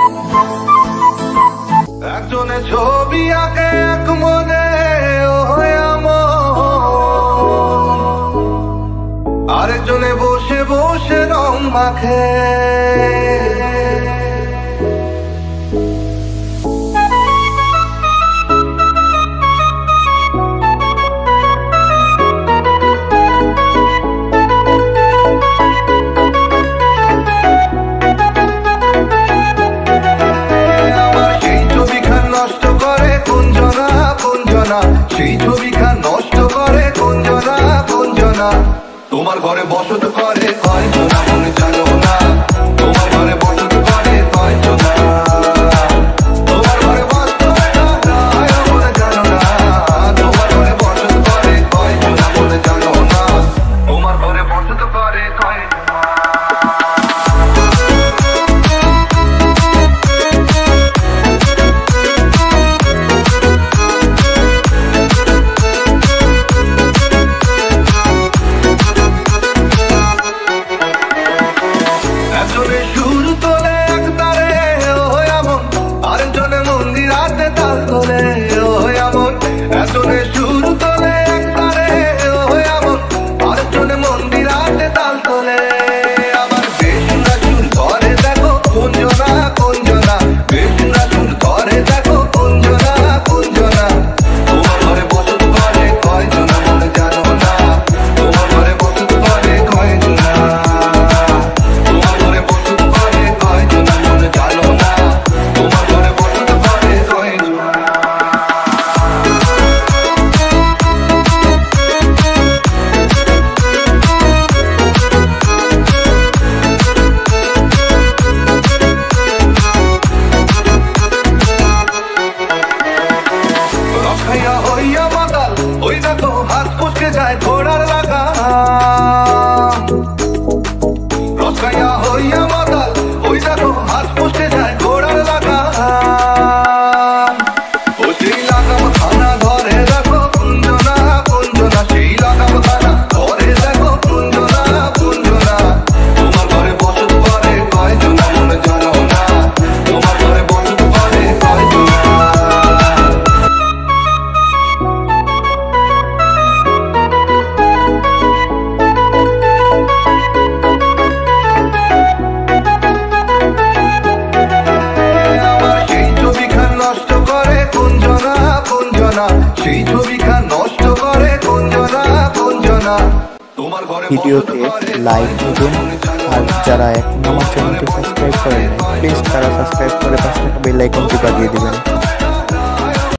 একজনে ছবি আঁকে এক মনে আরেকজনে বসে বসে রং মাখে। সেই ছবিখান নষ্ট করে কোনজনা কোনজনা, তোমার ঘরে বসত করে কয়জনা মনে জানো না, তোমার ঘরে বসত করে কয়জনা, তোমার ঘরে বসত মনে জানো না, তোমার ঘরে বসত করে কয়জনা মনে জানো না, তোমার ঘরে বসত করে কয়জনা। ঘোড়ার লাগা রসকাইয়া হইয়া মাতাল, ওই দেখো হাত পুষতে যায় ঘোড়ার লাগা। ও সেই লাগাম খানা ঘরে দেখো কুঞ্জনা কুঞ্জনা, সেই লাগাম খানা ঘরে দেখো কুঞ্জনা কুঞ্জনা, তোমার ঘরে বসত করে কয়জনা মনে জানো না, তোমার ঘরে বসত করে কয়জনা। সেই ছবিখান নষ্ট করে কোনজনা কোনজনা, তোমার ঘরে ভিডিওতে লাইক দিবেন, আর যারা এখন আমার চ্যানেলটি সাবস্ক্রাইব করেন প্লিজ তারা সাবস্ক্রাইব করে পাশে থাকা বেল আইকনটি বাজিয়ে দিবেন।